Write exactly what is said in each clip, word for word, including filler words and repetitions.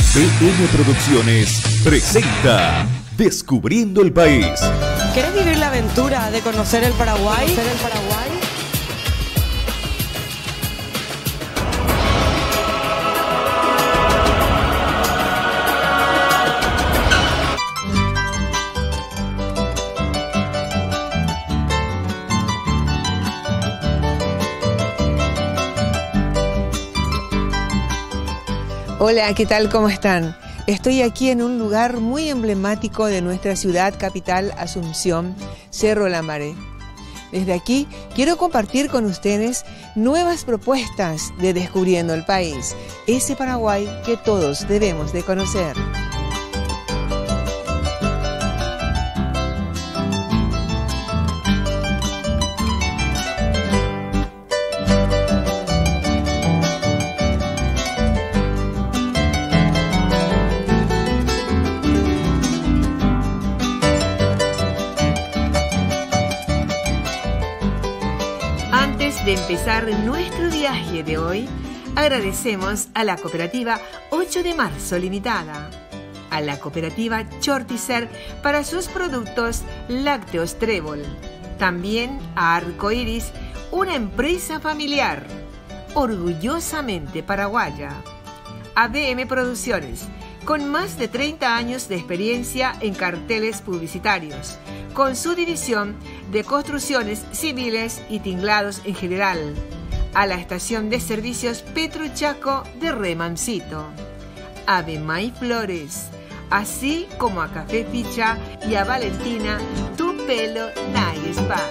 B M Producciones presenta Descubriendo el País. ¿Querés vivir la aventura de conocer el Paraguay? ¿Conocer el Paraguay? Hola, ¿qué tal? ¿Cómo están? Estoy aquí en un lugar muy emblemático de nuestra ciudad capital, Asunción, Cerro La Maré. Desde aquí quiero compartir con ustedes nuevas propuestas de Descubriendo el País, ese Paraguay que todos debemos de conocer. Antes de empezar nuestro viaje de hoy, agradecemos a la cooperativa ocho de marzo Limitada, a la cooperativa Chortizer para sus productos lácteos Trébol, también a Arcoiris, una empresa familiar, orgullosamente paraguaya, a B M Producciones, con más de treinta años de experiencia en carteles publicitarios, con su división de construcciones civiles y tinglados en general, a la estación de servicios Petrochaco de Remancito, a Bemay Flores, así como a Café Ficha y a Valentina, Tu Pelo Night Spa.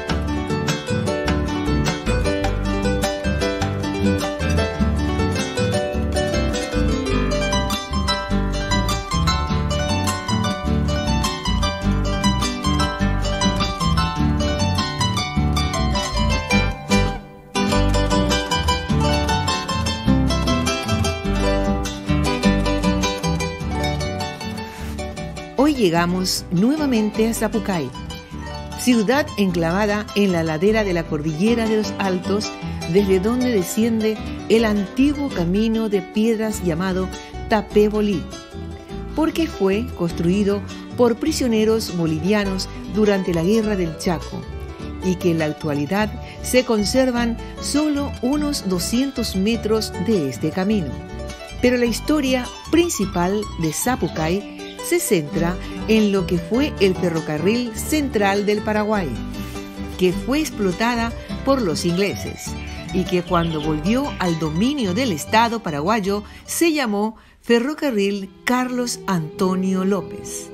Hoy llegamos nuevamente a Sapucay, ciudad enclavada en la ladera de la cordillera de los Altos, desde donde desciende el antiguo camino de piedras llamado Tapé Bolí, porque fue construido por prisioneros bolivianos durante la Guerra del Chaco y que en la actualidad se conservan solo unos doscientos metros de este camino. Pero la historia principal de Sapucay se centra en lo que fue el ferrocarril central del Paraguay, que fue explotada por los ingleses y que cuando volvió al dominio del Estado paraguayo se llamó Ferrocarril Carlos Antonio López,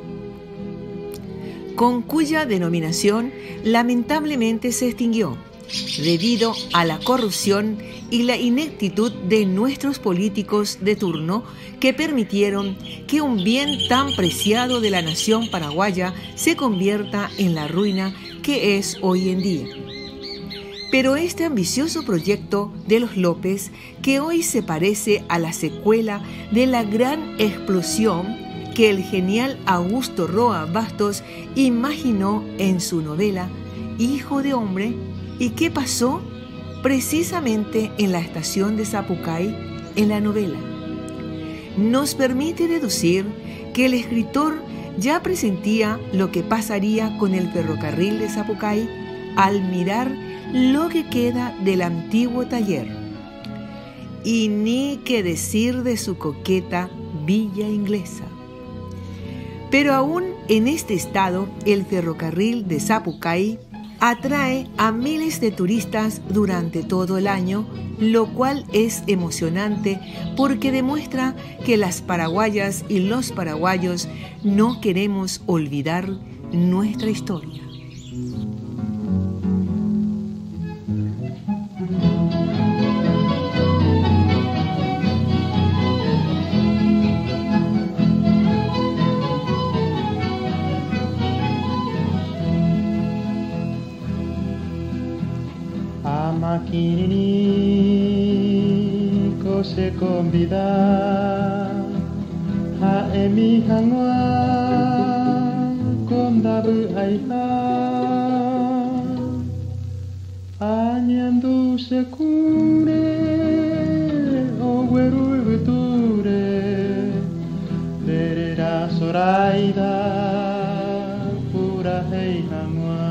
con cuya denominación lamentablemente se extinguió debido a la corrupción y la ineptitud de nuestros políticos de turno, que permitieron que un bien tan preciado de la nación paraguaya se convierta en la ruina que es hoy en día. Pero este ambicioso proyecto de los López, que hoy se parece a la secuela de la gran explosión que el genial Augusto Roa Bastos imaginó en su novela Hijo de Hombre, ¿y qué pasó? Precisamente en la estación de Sapucay, en la novela, nos permite deducir que el escritor ya presentía lo que pasaría con el ferrocarril de Sapucay al mirar lo que queda del antiguo taller. Y ni qué decir de su coqueta villa inglesa. Pero aún en este estado, el ferrocarril de Sapucay atrae a miles de turistas durante todo el año, lo cual es emocionante porque demuestra que las paraguayas y los paraguayos no queremos olvidar nuestra historia. Makini ko se convida a emi hanwa con dabu aiha añandu se cure o gueru buture Zoraida pura heina mua.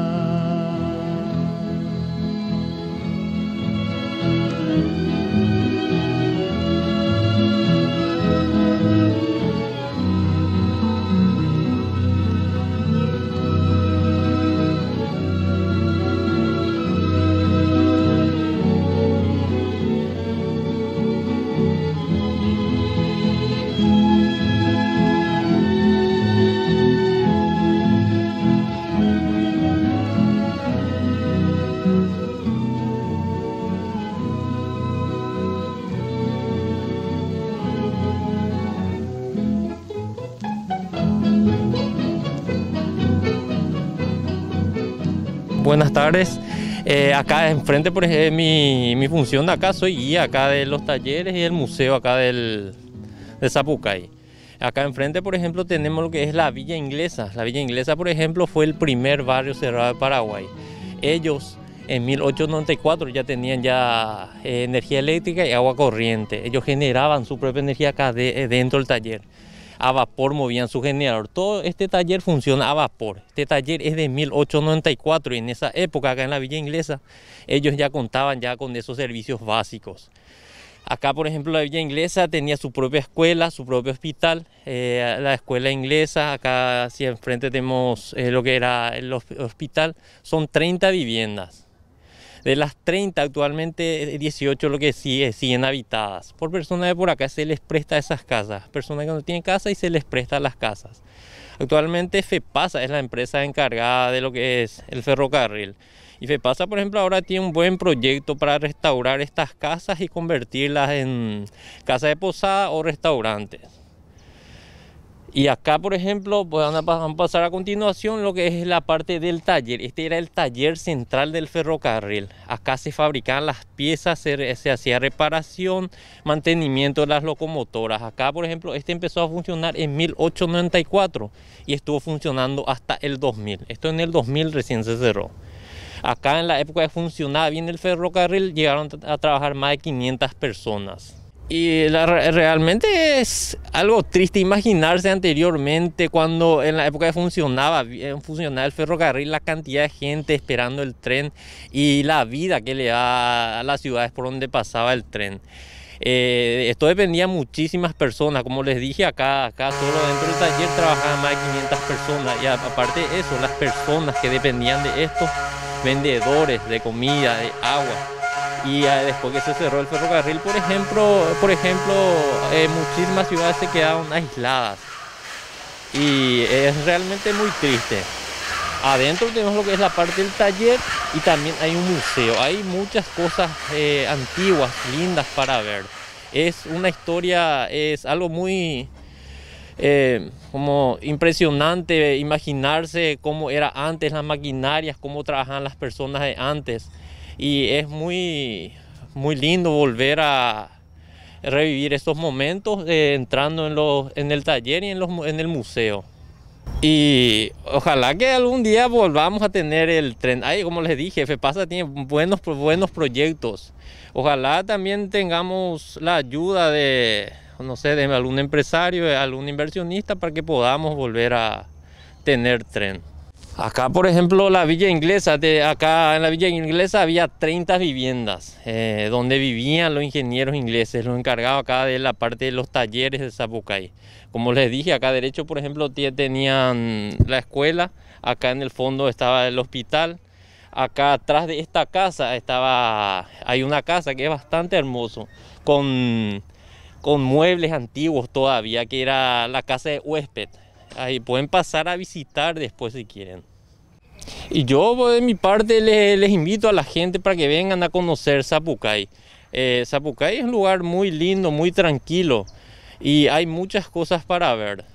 Buenas tardes. Eh, acá enfrente, por ejemplo, mi, mi función de acá, soy guía acá de los talleres y el museo acá del, de Zapucay. Acá enfrente, por ejemplo, tenemos lo que es la Villa Inglesa. La Villa Inglesa, por ejemplo, fue el primer barrio cerrado de Paraguay. Ellos en mil ochocientos noventa y cuatro ya tenían ya eh, energía eléctrica y agua corriente. Ellos generaban su propia energía acá de, dentro del taller. A vapor movían su generador. Todo este taller funciona a vapor. Este taller es de mil ochocientos noventa y cuatro y en esa época acá en la Villa Inglesa ellos ya contaban ya con esos servicios básicos. Acá, por ejemplo, la Villa Inglesa tenía su propia escuela, su propio hospital, eh, la escuela inglesa. Acá hacia enfrente tenemos eh, lo que era el hospital. Son treinta viviendas. De las treinta, actualmente dieciocho lo que sigue, siguen habitadas. Por personas de por acá se les presta esas casas. Personas que no tienen casa y se les presta las casas. Actualmente FEPASA es la empresa encargada de lo que es el ferrocarril. Y FEPASA, por ejemplo, ahora tiene un buen proyecto para restaurar estas casas y convertirlas en casas de posada o restaurantes. Y acá, por ejemplo, pues van a pasar a continuación lo que es la parte del taller. Este era el taller central del ferrocarril. Acá se fabricaban las piezas, se, se hacía reparación, mantenimiento de las locomotoras. Acá, por ejemplo, este empezó a funcionar en mil ochocientos noventa y cuatro y estuvo funcionando hasta el dos mil. Esto en el dos mil recién se cerró. Acá en la época que funcionaba bien el ferrocarril llegaron a trabajar más de quinientas personas. Y la, realmente es algo triste imaginarse anteriormente cuando en la época que funcionaba, funcionaba el ferrocarril, la cantidad de gente esperando el tren y la vida que le da a las ciudades por donde pasaba el tren. Eh, esto dependía de muchísimas personas, como les dije, acá, acá solo dentro del taller trabajaban más de quinientas personas y aparte de eso, las personas que dependían de esto, vendedores de comida, de agua. Y después que se cerró el ferrocarril, por ejemplo, por ejemplo eh, muchísimas ciudades se quedaron aisladas. Y es realmente muy triste. Adentro tenemos lo que es la parte del taller y también hay un museo. Hay muchas cosas eh, antiguas, lindas para ver. Es una historia, es algo muy eh, como impresionante imaginarse cómo era antes las maquinarias, cómo trabajaban las personas de antes. Y es muy, muy lindo volver a revivir estos momentos eh, entrando en, los, en el taller y en, los, en el museo. Y ojalá que algún día volvamos a tener el tren. Ay, como les dije, FEPASA tiene buenos, buenos proyectos. Ojalá también tengamos la ayuda de, no sé, de algún empresario, de algún inversionista para que podamos volver a tener tren. Acá, por ejemplo, la Villa Inglesa, de acá en la Villa Inglesa había treinta viviendas eh, donde vivían los ingenieros ingleses, los encargados acá de la parte de los talleres de Zapucay. Como les dije, acá derecho, por ejemplo, tenían la escuela, acá en el fondo estaba el hospital, acá atrás de esta casa estaba, hay una casa que es bastante hermoso, con, con muebles antiguos todavía, que era la casa de huésped. Ahí pueden pasar a visitar después si quieren. Y yo de mi parte les, les invito a la gente para que vengan a conocer Zapucay. Eh, Zapucay es un lugar muy lindo, muy tranquilo y hay muchas cosas para ver.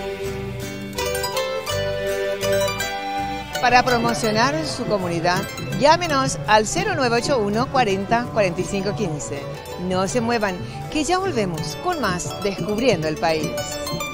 Para promocionar su comunidad, Llámenos al cero nueve ocho uno cuarenta cuarenta y cinco quince. No se muevan, que ya volvemos con más Descubriendo el País.